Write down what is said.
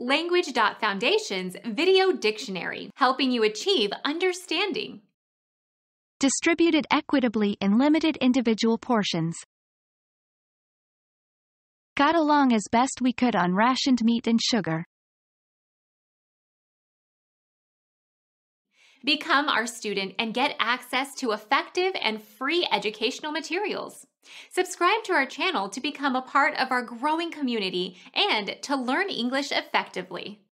Language.Foundation's Video Dictionary, helping you achieve understanding. Distributed equitably in limited individual portions. Got along as best we could on rationed meat and sugar. Become our student and get access to effective and free educational materials. Subscribe to our channel to become a part of our growing community and to learn English effectively.